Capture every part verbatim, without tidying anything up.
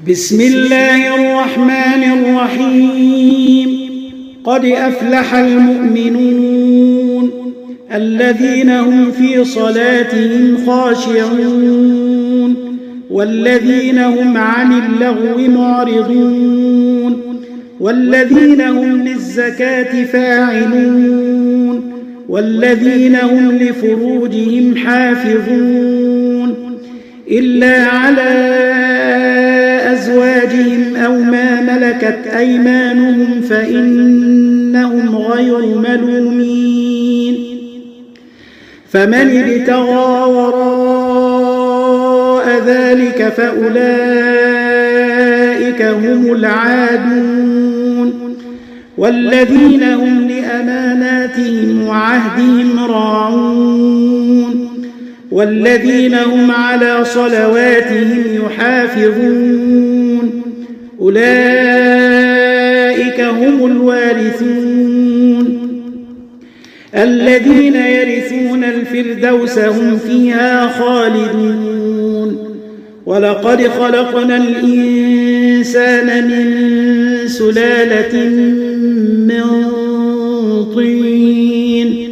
بسم الله الرحمن الرحيم. قد أفلح المؤمنون الذين هم في صلاتهم خاشعون والذين هم عن اللغو معرضون والذين هم للزكاة فاعلون والذين هم لفروجهم حافظون إلا على أزواجهم أو ما ملكت أيمانهم فإنهم غير ملومين. فمن ابتغى وراء ذلك فأولئك هم العادون والذين هم لأماناتهم وعهدهم راعون والذين هم على صلواتهم يحافظون أولئك هم الوارثون الذين يرثون الفردوس هم فيها خالدون. ولقد خلقنا الإنسان من سلالة من طين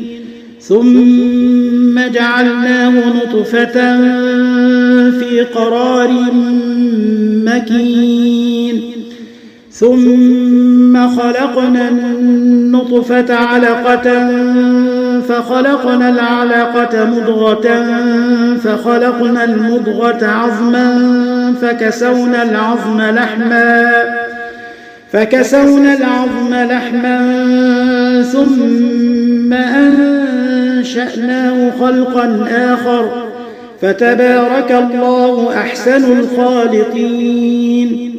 ثم جعلناه نطفة في قرار مكين ثم خلقنا النطفة علقة فخلقنا العلقة مضغة فخلقنا المضغة عظما فكسونا العظم لحما فكسونا العظم لحما ثم أنشأناه خلقا آخر فتبارك الله أحسن الخالقين.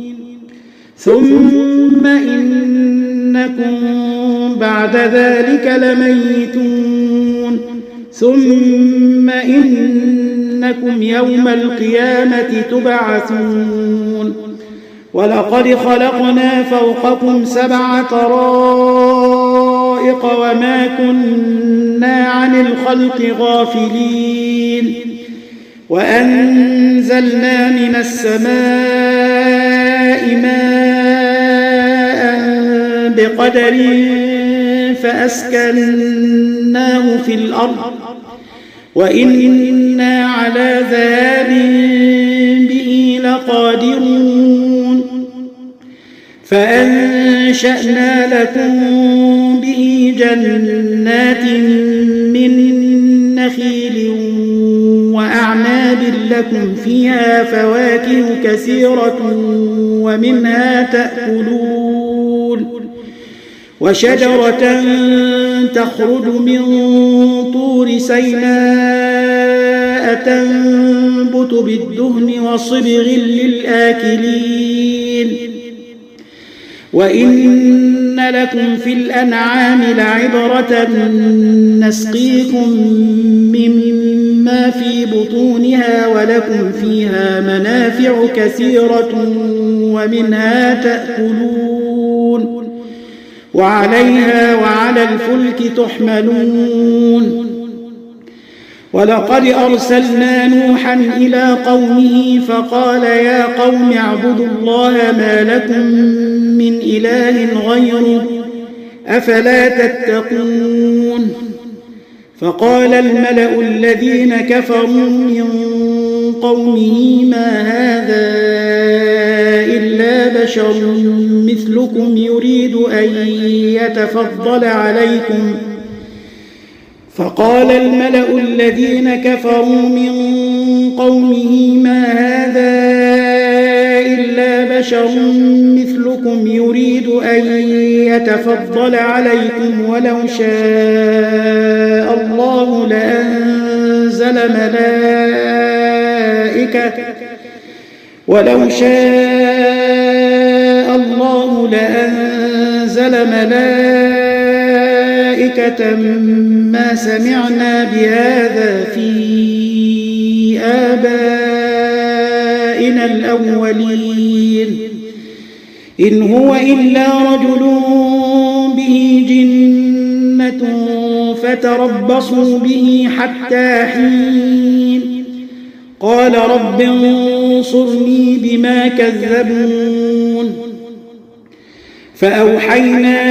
ثم إنكم بعد ذلك لميتون ثم إنكم يوم القيامة تبعثون. ولقد خلقنا فوقكم سبع طرائق وما كنا عن الخلق غافلين وأنزلنا من السماء ماء بقدر فأسكناه في الأرض وإنا على ذهاب به لقادرون. فأنشأنا لكم به جنات من نخيل وأعناب لكم فيها فواكه كثيرة ومنها تأكلون وشجرة تخرج من طور سيناء تنبت بالدهن وصبغ للآكلين. وإن لكم في الأنعام لعبرة نسقيكم مما في بطونها ولكم فيها منافع كثيرة ومنها تأكلون وعليها وعلى الفلك تحملون. ولقد أرسلنا نوحا إلى قومه فقال يا قوم اعبدوا الله ما لكم من إله غيره أفلا تتقون. فقال الملأ الذين كفروا من قومه ما هذا إلا بشر مثلكم يريد أن يتفضل عليكم فقال الملأ الذين كفروا من قومه ما هذا إلا بشر مثلكم يريد أن يتفضل عليكم ولو شاء الله لأنزل ملائكة ولو شاء الله لأنزل ملائكة ما سمعنا بهذا في آبائنا الأولين إن هو إلا رجل به جنة فتربصوا به حتى حين قال رب انصرني بما كذبون فأوحينا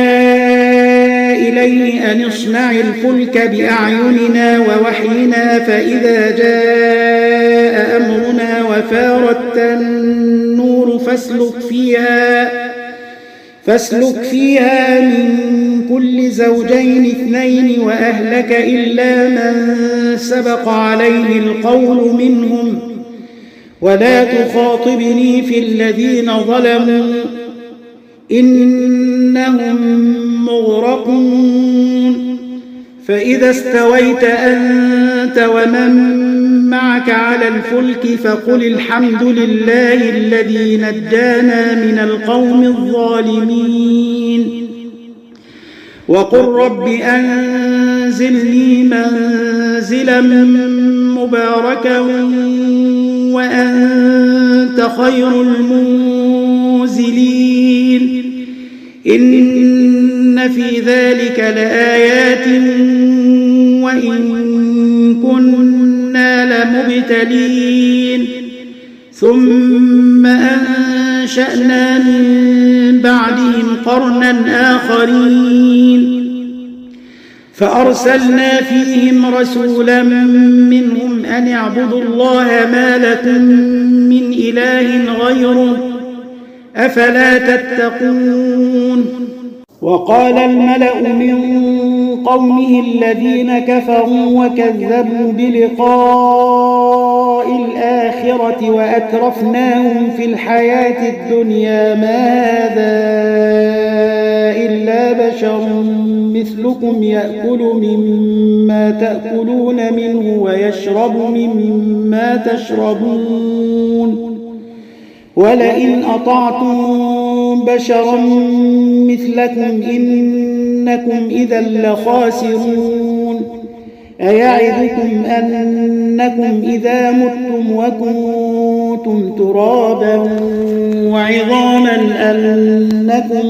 إليه أن اصنع الفلك بأعيننا ووحينا فإذا جاء أمرنا وفارت النور فاسلك فيها فاسلك فيها من كل زوجين اثنين وأهلك إلا من سبق عليه القول منهم ولا تخاطبني في الذين ظلموا إنهم مغرقون فإذا استويت أنت ومن معك على الفلك فقل الحمد لله الذي نجانا من القوم الظالمين وقل رب أنزلني منزلا مباركا وأنت خير المنزلين إن في ذلك لآيات وإن كنا لمبتلين ثم أنشأنا من بعدهم قرنا آخرين فأرسلنا فيهم رسولا منهم أن اعبدوا الله ما لكم من إله غيره أفلا تتقون وقال الملأ من قومه الذين كفروا وكذبوا بلقاء الآخرة وأترفناهم في الحياة الدنيا ما هذا إلا بشر مثلكم يأكل مما تأكلون منه ويشرب مما تشربون ولئن أطعتم بشرا مثلكم إنكم إذا لخاسرون أيعدكم أنكم إذا متم وكنتم ترابا وعظاما أنكم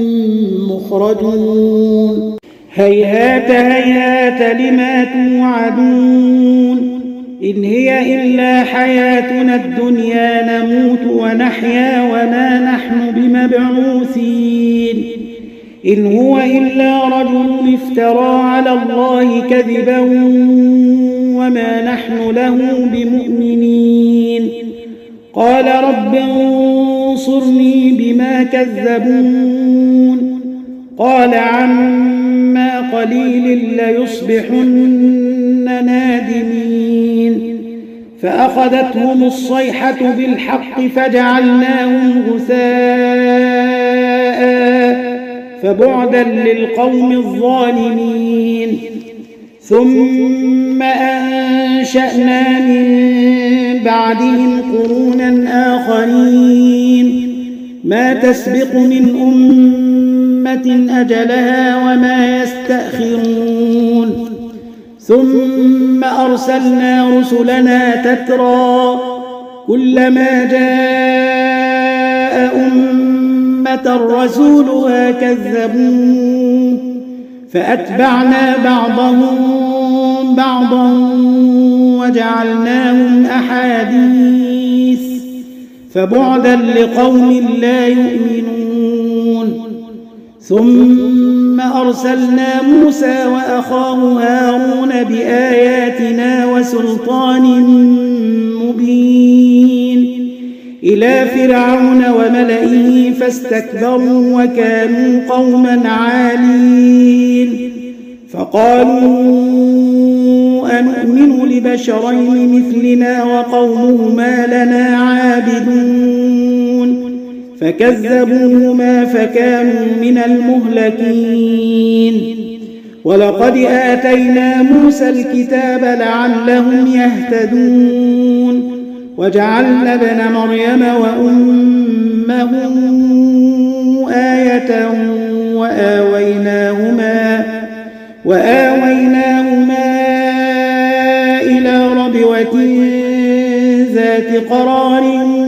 مخرجون هيهات هيهات لما توعدون إن هي إلا حياتنا الدنيا نموت ونحيا وما نحن بمبعوثين إن هو إلا رجل افترى على الله كذبا وما نحن له بمؤمنين قال رب انصرني بما كذبون قال عما قليل ليصبحن نادمين فأخذتهم الصيحة بالحق فجعلناهم غثاء فبعدا للقوم الظالمين ثم أنشأنا من بعدهم قرونا آخرين ما تسبق من أمة أجلها وما يستأخرون ثم أرسلنا رسلنا تترى كلما جاء أمة رسولها كذبوه فأتبعنا بعضهم بعضا وجعلناهم أحاديث فبعدا لقوم لا يؤمنون ثم أرسلنا موسى وأخاه هارون بآياتنا وسلطان مبين إلى فرعون وملئه فاستكبروا وكانوا قوما عالين فقالوا أنؤمن لبشرين مثلنا وقومهما لنا عابدون فكذبوهما فكانوا من المهلكين ولقد آتينا موسى الكتاب لعلهم يهتدون وجعلنا ابن مريم وأمه آية وآويناهما وآويناهما إلى ربوة ذات قرار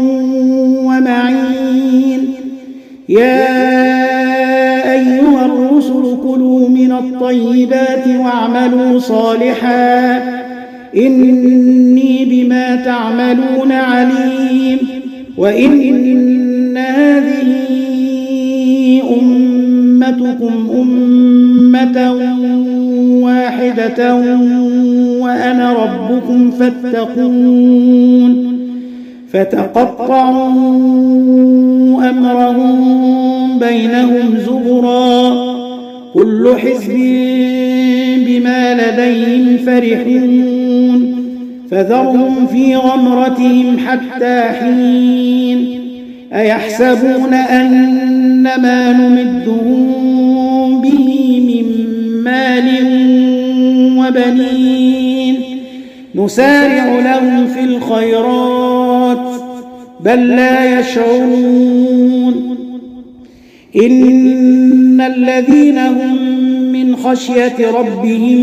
ومعين يا أيها الرسل كلوا من الطيبات واعملوا صالحا إني بما تعملون عليم. وإن هذه أمتكم أمة واحدة وأنا ربكم فاتقون. فتقطعوا أمرهم بينهم زبرا كل حزب بما لديهم فرحون. فذرهم في غمرتهم حتى حين. أيحسبون أن ما نمدهم به من مال وبنين نسارع لهم في الخيرات بل لا يشعرون. إن الذين هم من خشية ربهم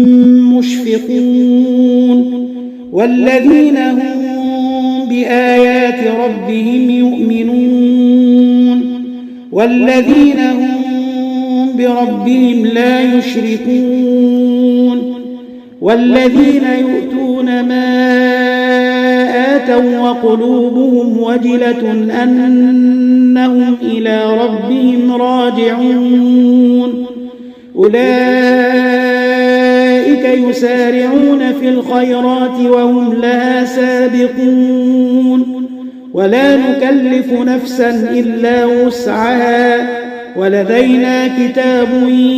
مشفقون والذين هم بآيات ربهم يؤمنون والذين هم بربهم لا يشركون والذين يؤتون ما آتوا وقلوبهم وجلة أنهم إلى ربهم راجعون أولئك يسارعون في الخيرات وهم لها سابقون ولا نكلف نفسا إلا وسعها ولدينا كتاب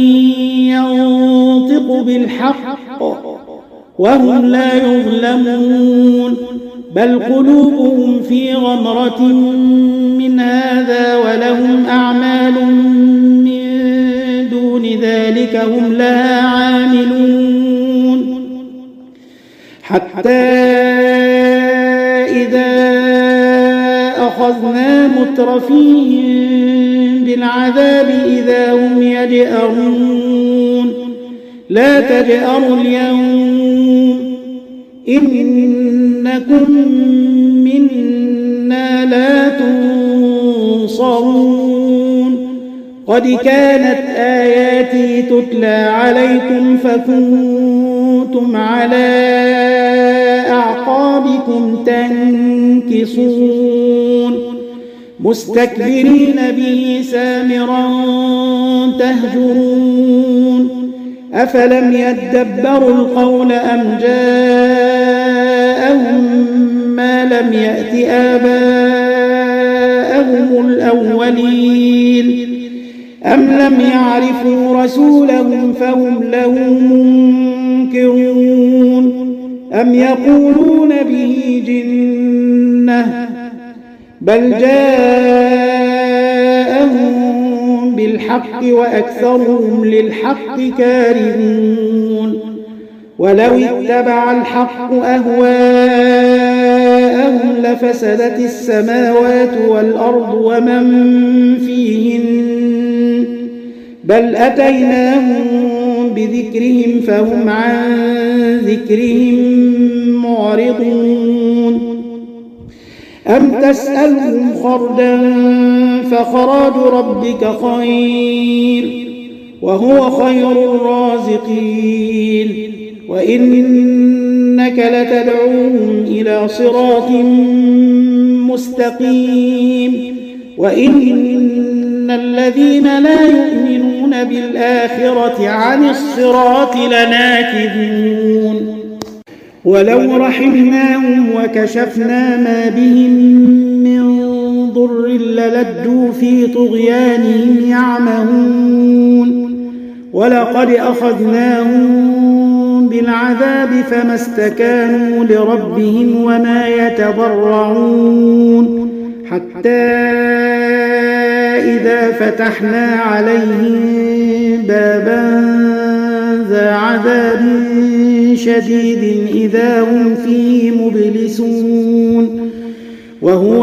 ينطق بالحق وهم لا يظلمون بل قلوبهم في غمرة من هذا ولهم أعمال من دون ذلك هم لها عاملون حتى إذا أخذنا مترفيهم بالعذاب إذا هم يجأرون لا تجأروا اليوم إنكم منا لا تنصرون قد كانت آياتي تتلى عليكم فكنتم على أعقابكم تنكصون مستكبرين به سامرا تهجرون أفلم يدبروا القول أم جاءهم ما لم يأت آباءهم الأولين أم لم يعرفوا رسولهم فهم له منكرون أم يقولون به جنة بل جاءهم بالحق وأكثرهم للحق كارهون ولو اتبع الحق أهواءهم لفسدت السماوات والأرض ومن فيهن بل أتيناهم بذكرهم فهم عن ذكرهم معرضون أم تسألهم خردا فخراج ربك خير وهو خير الرازقين وإنك لتدعوهم إلى صراط مستقيم وإن الذين لا يؤمنون بالآخرة عن الصراط لناكبون ولو رحمناهم وكشفنا ما بهم من ضر للجوا في طغيانهم يعمهون ولقد أخذناهم بالعذاب فما استكانوا لربهم وما يتضرعون حتى إذا فتحنا عليهم بابا ذا عذاب شديد إذا هم فيه مبلسون وهو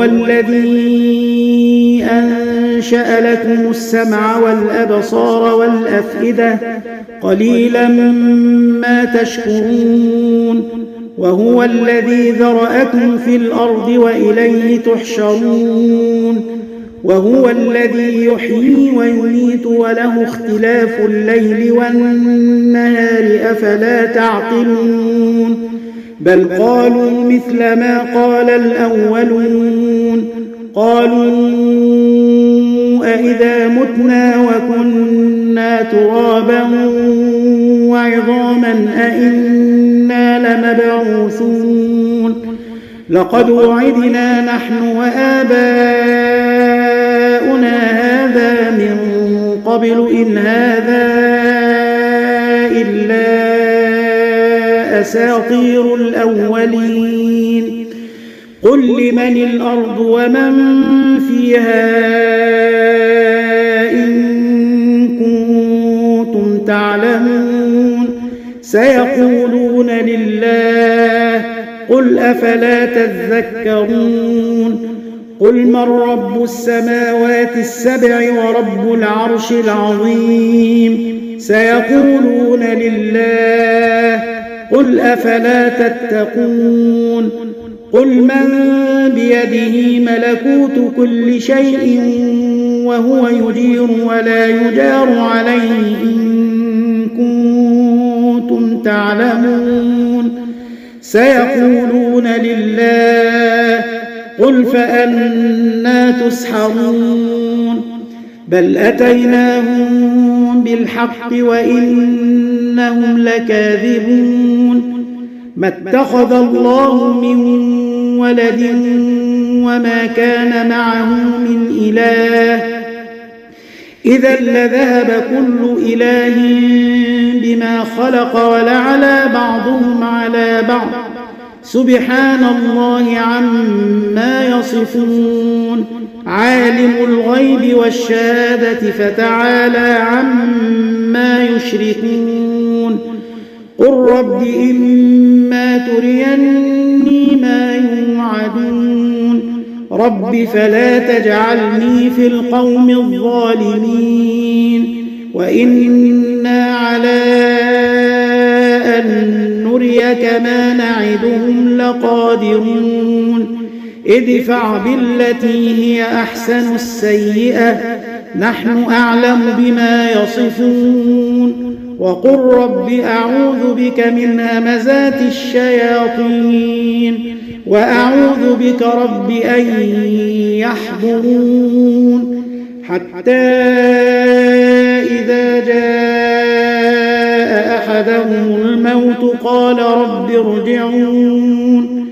الذي أنشأ لكم السمع والأبصار والأفئدة قليلا ما تشكرون وهو الذي ذرأكم في الأرض وإليه تحشرون وهو الذي يحيي ويميت وله اختلاف الليل والنهار أفلا تعقلون بل قالوا مثل ما قال الأولون قالوا أئذا متنا وكنا ترابا وعظاما أئنا لمبعوثون لقد وعدنا نحن وآباؤنا هذا من قبل إن هذا إلا أساطير الأولين قل لمن الأرض ومن فيها إن كنتم تعلمون سيقولون لله قل أفلا تذكرون قل من رب السماوات السبع ورب العرش العظيم سيقولون لله قل أفلا تتقون قل من بيده ملكوت كل شيء وهو يجير ولا يجار عليه إن كنتم تعلمون سيقولون لله قل فأنى تسحرون بل أتيناهم بالحق وإنهم لكاذبون ما اتخذ الله من ولد وما كان معه من إله إذا لذهب كل إله بما خلق ولعلى بعضهم على بعض سبحان الله عما يصفون عالم الغيب والشهادة فتعالى عما يشركون قل رب إما تريني ما يوعدون رب فلا تجعلني في القوم الظالمين وإنا على أن نريك ما نعدهم لقادرون ادفع بالتي هي أحسن السيئة نحن أعلم بما يصفون وقل رب أعوذ بك من همزات الشياطين وأعوذ بك رب أن يحضرون حتى إذا جاء أحدهم الموت قال رب ارجعون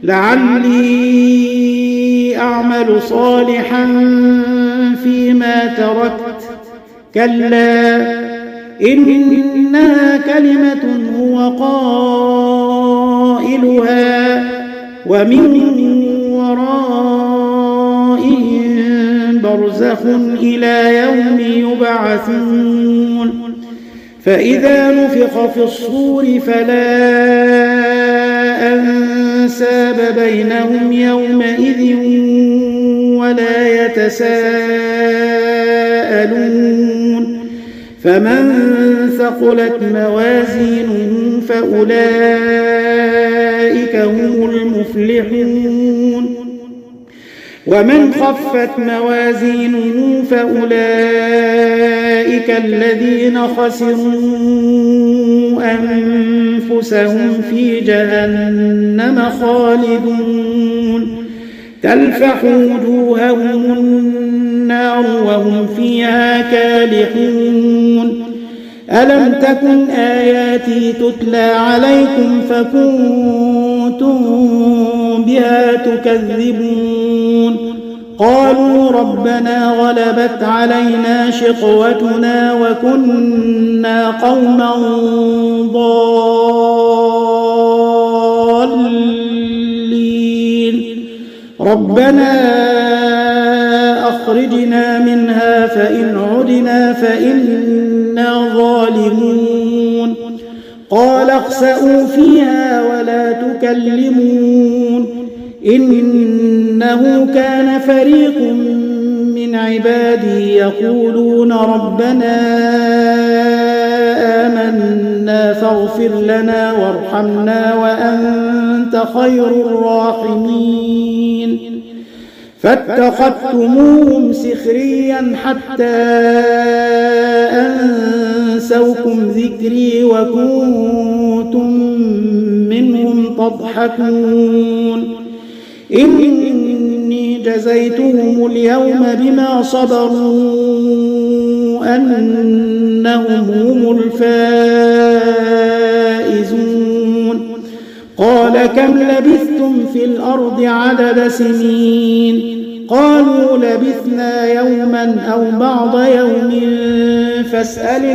لعلي أعمل صالحا فيما تركت كلا إنها كلمة هو قائلها ومن ورائهم برزخ إلى يوم يبعثون فإذا نفخ في الصور فلا أنساب بينهم يومئذ ولا يتساءلون فمن ثقلت موازينه فأولئك هم المفلحون ومن خفت موازينه فأولئك الذين خسروا أنفسهم في جهنم خالدون تلفح وجوههم النار وهم فيها كالحون ألم تكن آياتي تتلى عليكم فكنتم بها تكذبون قالوا ربنا غلبت علينا شقوتنا وكنا قوما ضالين ربنا أخرجنا منها فإن عدنا فإنا ظالمون قال اخسئوا فيها ولا تكلمون إنه كان فريق من عبادي يقولون ربنا آمنا فاغفر لنا وارحمنا وأنت خير الراحمين فاتخذتموهم سخريا حتى أنسوكم ذكري وكنتم كنتم منهم تضحكون إني جزيتهم اليوم بما صبروا أنهم هم الفائزون قال كم لبثتم في الأرض عدد سنين قالوا لبثنا يوما أو بعض يوم فاسأل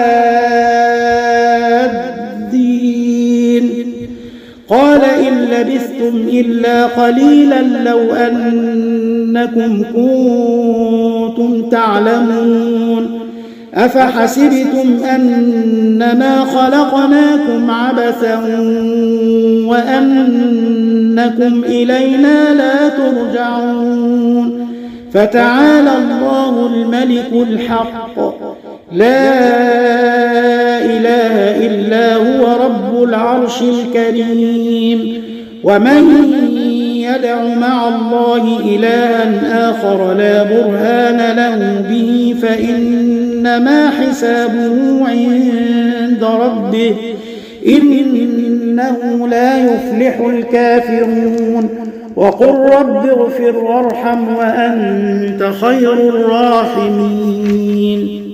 العادين قال إن لبثتم إلا قليلا لو أنكم كنتم تعلمون أفحسبتم أنما خلقناكم عبثا وأنكم إلينا لا ترجعون فتعالى الله الملك الحق لا إله إلا هو رب العرش الكريم ومن يدع مع الله إلها آخر لا برهان له به فإنما حسابه عند ربه إنه لا يفلح الكافرون وقل رب اغفر وارحم وأنت خير الراحمين